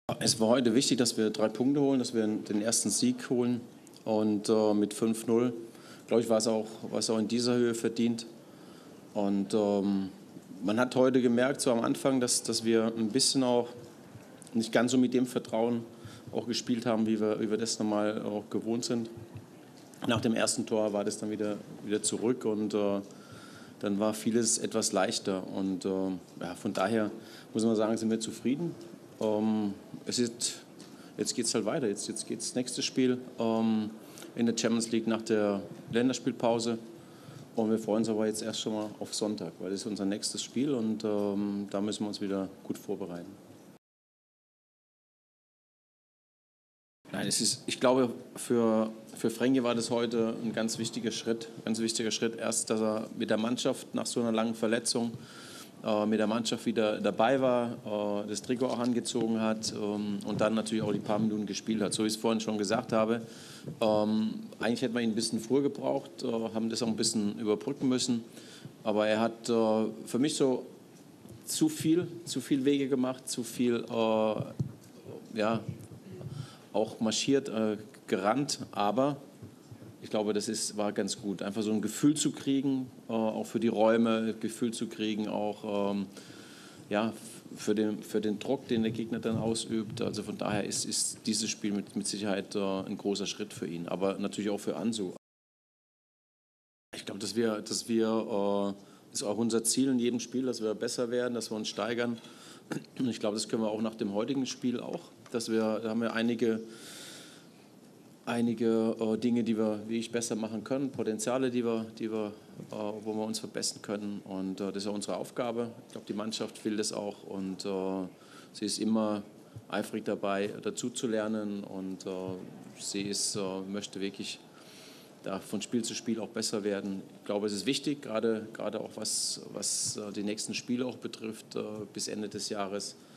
Es war heute wichtig, dass wir 3 Punkte holen, dass wir den ersten Sieg holen. Und mit 5-0, glaube ich, war es auch in dieser Höhe verdient. Und man hat heute gemerkt, so am Anfang, dass wir ein bisschen auch nicht ganz so mit dem Vertrauen auch gespielt haben, wie wir das normal auch gewohnt sind. Nach dem ersten Tor war das dann wieder zurück und dann war vieles etwas leichter. Und ja, von daher muss man sagen, sind wir zufrieden. Jetzt geht es halt weiter. Jetzt geht das nächste Spiel in der Champions League nach der Länderspielpause. Und wir freuen uns aber jetzt erst schon mal auf Sonntag, weil das ist unser nächstes Spiel und da müssen wir uns wieder gut vorbereiten. Nein, ich glaube, für Frenkie war das heute ein ganz wichtiger Schritt. Erst, dass er mit der Mannschaft nach so einer langen Verletzung mit der Mannschaft wieder dabei war, das Trikot auch angezogen hat und dann natürlich auch die paar Minuten gespielt hat. So wie ich es vorhin schon gesagt habe, eigentlich hätte man ihn ein bisschen früher gebraucht, haben das auch ein bisschen überbrücken müssen. Aber er hat für mich so zu viel Wege gemacht, zu viel ja, auch marschiert, gerannt, aber ich glaube, war ganz gut. Einfach so ein Gefühl zu kriegen, auch für die Räume, Gefühl zu kriegen, auch ja, für den Druck, den der Gegner dann ausübt. Also von daher ist dieses Spiel mit Sicherheit ein großer Schritt für ihn, aber natürlich auch für Ansu. Ich glaube, das ist auch unser Ziel in jedem Spiel, dass wir besser werden, dass wir uns steigern. Und ich glaube, das können wir auch nach dem heutigen Spiel auch. Da haben wir einige Dinge, wie ich besser machen können, Potenziale, wo wir uns verbessern können. Und das ist ja unsere Aufgabe. Ich glaube, die Mannschaft will das auch und sie ist immer eifrig dabei, dazu zu lernen und möchte wirklich von Spiel zu Spiel auch besser werden. Ich glaube, es ist wichtig, gerade auch was die nächsten Spiele auch betrifft, bis Ende des Jahres.